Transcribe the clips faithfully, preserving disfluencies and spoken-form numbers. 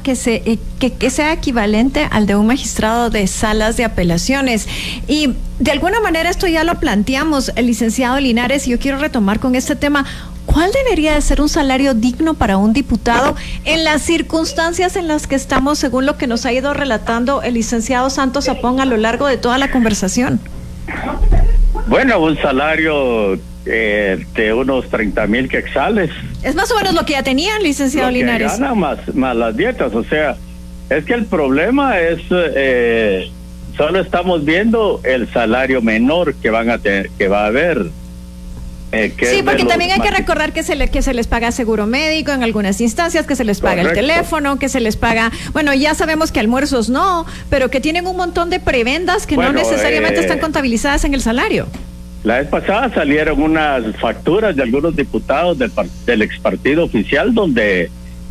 que, se, eh, que, que sea equivalente al de un magistrado de salas de apelaciones. Y de alguna manera esto ya lo planteamos, el licenciado Linares, y yo quiero retomar con este tema. ¿Cuál debería de ser un salario digno para un diputado en las circunstancias en las que estamos, según lo que nos ha ido relatando el licenciado Santos Zapón a lo largo de toda la conversación? Bueno, un salario eh, de unos treinta mil quetzales. Es más o menos lo que ya tenían, licenciado lo que Linares. Gana más, más las dietas, o sea, es que el problema es, eh, solo estamos viendo el salario menor que van a tener, que va a haber. Eh, sí, porque también hay que recordar que se, le, que se les paga seguro médico en algunas instancias, que se les paga Correcto. el teléfono, que se les paga, bueno, ya sabemos que almuerzos no, pero que tienen un montón de prebendas que bueno, no necesariamente eh, están contabilizadas en el salario. La vez pasada salieron unas facturas de algunos diputados del, del ex partido oficial donde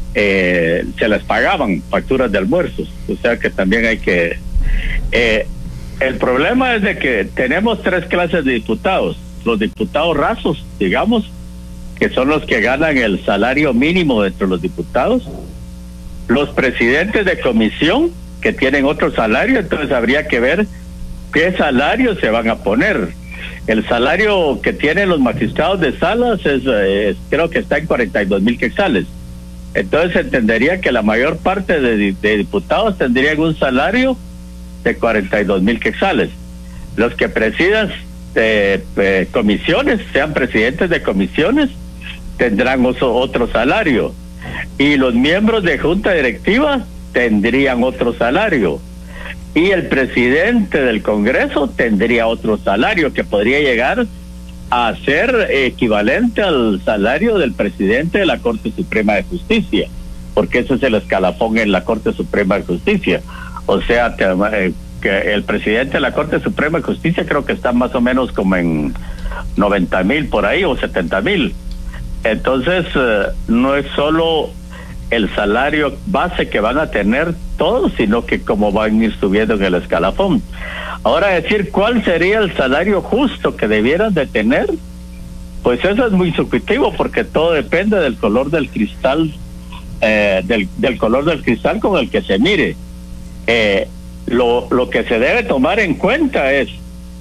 eh, se les pagaban facturas de almuerzos, o sea que también hay que... Eh, el problema es de que tenemos tres clases de diputados. Los diputados rasos, digamos, que son los que ganan el salario mínimo entre los diputados, los presidentes de comisión, que tienen otro salario, entonces habría que ver qué salario se van a poner. El salario que tienen los magistrados de salas es, es creo que está en cuarenta y dos mil quetzales. Entonces entendería que la mayor parte de, de diputados tendrían un salario de cuarenta y dos mil quetzales. Los que presidan De, de comisiones, sean presidentes de comisiones, tendrán otro, otro salario, y los miembros de junta directiva tendrían otro salario, y el presidente del Congreso tendría otro salario que podría llegar a ser equivalente al salario del presidente de la Corte Suprema de Justicia, porque ese es el escalafón en la Corte Suprema de Justicia. O sea, te, eh, que el presidente de la Corte Suprema de Justicia creo que está más o menos como en noventa mil por ahí o setenta mil. Entonces eh, no es solo el salario base que van a tener todos, sino que como van a ir subiendo en el escalafón. Ahora, decir cuál sería el salario justo que debieran de tener, pues eso es muy subjetivo, porque todo depende del color del cristal, eh, del, del color del cristal con el que se mire. Eh, Lo, lo que se debe tomar en cuenta es,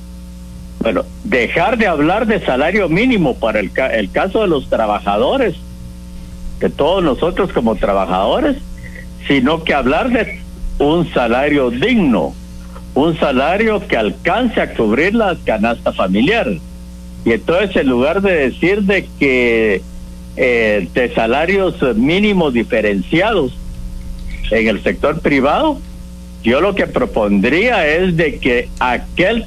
bueno, dejar de hablar de salario mínimo para el, ca el caso de los trabajadores, de todos nosotros como trabajadores, sino que hablar de un salario digno, un salario que alcance a cubrir la canasta familiar. Y entonces, en lugar de decir de que eh, de salarios mínimos diferenciados en el sector privado, yo lo que propondría es de que aquel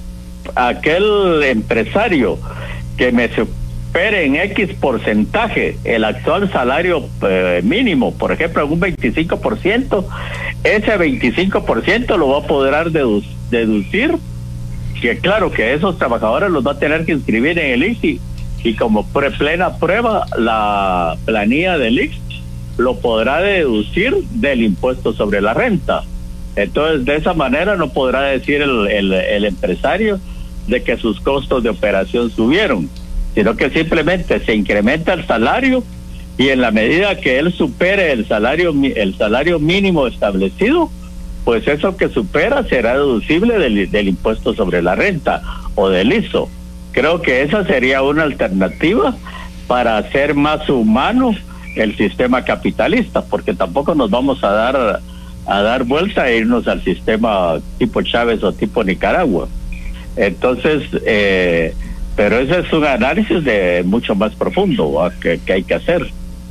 aquel empresario que me supere en X porcentaje el actual salario eh, mínimo, por ejemplo, un veinticinco por ciento, ese veinticinco por ciento lo va a poder dedu deducir, que claro que esos trabajadores los va a tener que inscribir en el I C S I, y como pre plena prueba la planilla del I C S I lo podrá deducir del impuesto sobre la renta. Entonces, de esa manera no podrá decir el, el, el empresario de que sus costos de operación subieron, sino que simplemente se incrementa el salario, y en la medida que él supere el salario el salario mínimo establecido, pues eso que supera será deducible del, del impuesto sobre la renta o del I S O. Creo que esa sería una alternativa para hacer más humano el sistema capitalista, porque tampoco nos vamos a dar a dar vuelta e irnos al sistema tipo Chávez o tipo Nicaragua. Entonces, eh, pero ese es un análisis de mucho más profundo que, que hay que hacer.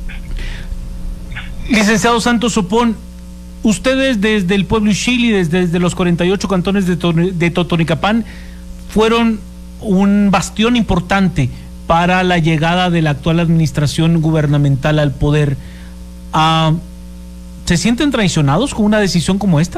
Licenciado Santos Zapón, ustedes desde el pueblo Ixchili, desde, desde los cuarenta y ocho cantones de, de Totonicapán, fueron un bastión importante para la llegada de la actual administración gubernamental al poder. Uh, ¿Se sienten traicionados con una decisión como esta?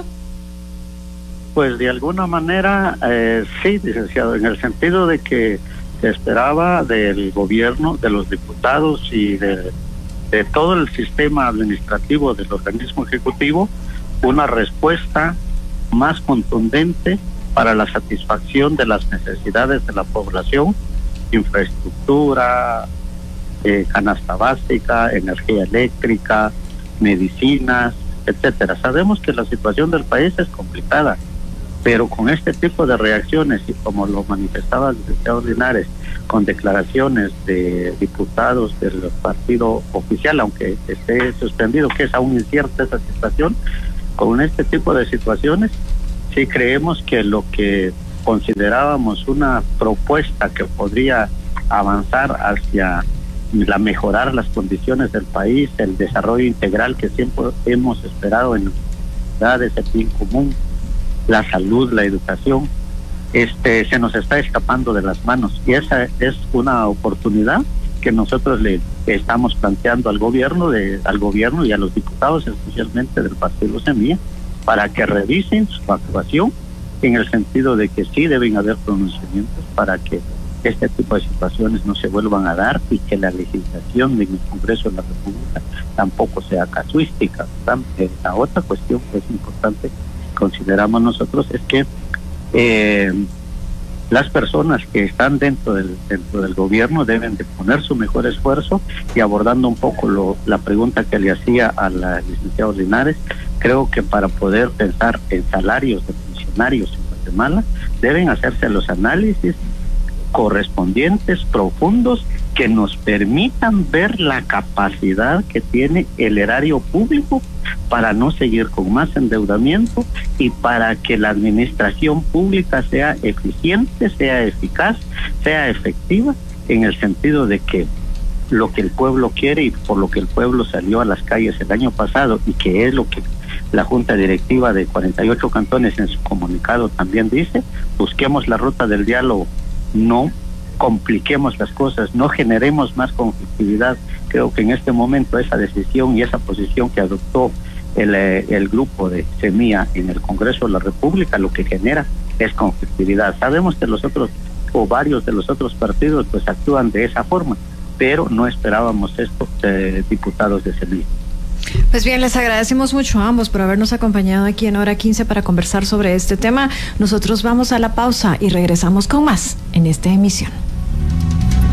Pues de alguna manera eh, sí, licenciado, en el sentido de que se esperaba del gobierno, de los diputados y de, de todo el sistema administrativo del organismo ejecutivo una respuesta más contundente para la satisfacción de las necesidades de la población: infraestructura, eh, canasta básica, energía eléctrica, medicinas, etcétera. Sabemos que la situación del país es complicada, pero con este tipo de reacciones, y como lo manifestaba el licenciado Linares, con declaraciones de diputados del partido oficial, aunque esté suspendido, que es aún incierta esa situación, con este tipo de situaciones, sí creemos que lo que considerábamos una propuesta que podría avanzar hacia la mejorar las condiciones del país, el desarrollo integral que siempre hemos esperado en las ciudades, el bien común, la salud, la educación, este se nos está escapando de las manos, y esa es una oportunidad que nosotros le estamos planteando al gobierno de al gobierno y a los diputados, especialmente del partido Semilla, para que revisen su actuación en el sentido de que sí deben haber pronunciamientos para que este tipo de situaciones no se vuelvan a dar y que la legislación en el Congreso de la República tampoco sea casuística. La otra cuestión que es importante, consideramos nosotros, es que eh, las personas que están dentro del dentro del gobierno deben de poner su mejor esfuerzo, y abordando un poco lo, la pregunta que le hacía a la licenciada Linares, creo que para poder pensar en salarios de funcionarios en Guatemala deben hacerse los análisis correspondientes, profundos, que nos permitan ver la capacidad que tiene el erario público para no seguir con más endeudamiento y para que la administración pública sea eficiente, sea eficaz, sea efectiva, en el sentido de que lo que el pueblo quiere y por lo que el pueblo salió a las calles el año pasado, y que es lo que la Junta Directiva de cuarenta y ocho cantones en su comunicado también dice: busquemos la ruta del diálogo, no compliquemos las cosas, no generemos más conflictividad. Creo que en este momento esa decisión y esa posición que adoptó el, el grupo de Semilla en el Congreso de la República lo que genera es conflictividad. Sabemos que los otros o varios de los otros partidos pues actúan de esa forma, pero no esperábamos esto de diputados de Semilla. Pues bien, les agradecemos mucho a ambos por habernos acompañado aquí en Hora quince para conversar sobre este tema. Nosotros vamos a la pausa y regresamos con más en esta emisión.